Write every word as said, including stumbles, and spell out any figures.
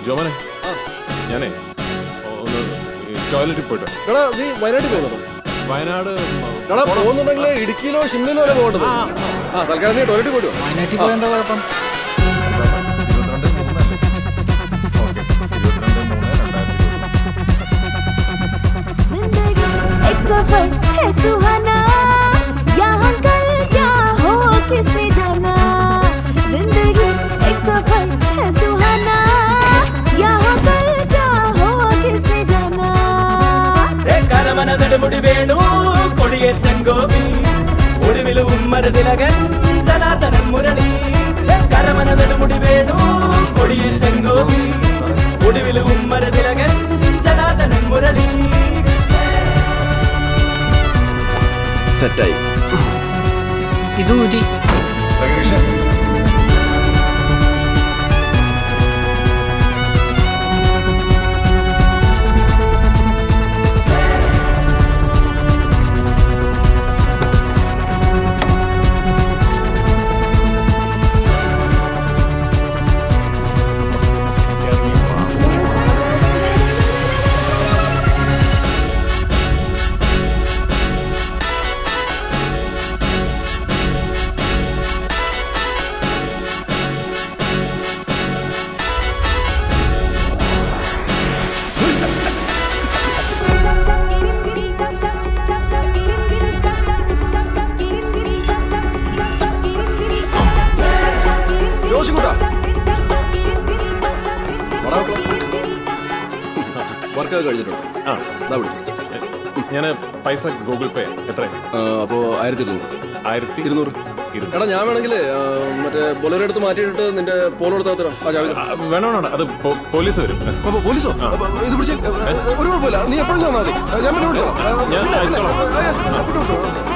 ജോമനെ ഞാനേ ഒന്ന് ടോയ്ലറ്റിൽ പോയിട്ട് എടാ നീ വയനാട്ടിൽ പോകുന്നുണ്ടോ? വയനാട് എടാ പോകുന്നുണ്ടെങ്കിൽ ഇടുക്കിയിലോ ഷിംലയിലോ വരെ പോകേണ്ടത്. ആ തൽക്കാലം നീ ടോയ്ലറ്റിൽ പോയിട്ട് വയനാട്ടിൽ പോയാൽ എന്താ കുഴപ്പം? सफर है सुहाना यहाँ कल क्या हो किसने जाना जिंदगी एक सफर है सुहाना यहाँ कल क्या हो किसने जाना കരമന നെടുമുടി വേണു കൊടിയേറ്റൻ ഗോപി ഒടുവിൽ ഉമ്മരതിലകൻ ജനാർദ്ദനൻ മുരളി കരമന നെടുമുടി വേണു കൊടിയേറ്റൻ ഗോപി ഒടുവിൽ ഉമ്മരതിലകൻ ജനാർദ്ദനൻ മുരളി സെറ്റായി. ഇത് ഊരി വർക്കൊക്കെ കഴിഞ്ഞിട്ടുണ്ട്. ആ ഇതാ വിളിച്ചു. ഞാൻ പൈസ ഗൂഗിൾ പേ എത്ര? അപ്പോൾ ആയിരത്തി ഇരുന്നൂറ്. ആയിരത്തി ഇരുന്നൂറ്. എടാ ഞാൻ വേണമെങ്കിൽ മറ്റേ ബൊലേറോ എടുത്ത് മാറ്റിയിട്ട് നിന്റെ പോലോ എടുത്ത് തരാം. ആ ചാവി വേണോ വേണം, അത് പോലീസ് വരും. പോലീസോ? ഇത് പിടിച്ച് ഒരു കുഴപ്പമില്ല, നീ എപ്പോഴും തന്നാൽ മതി. ഞാൻ ഞാൻ അയച്ചോളാം.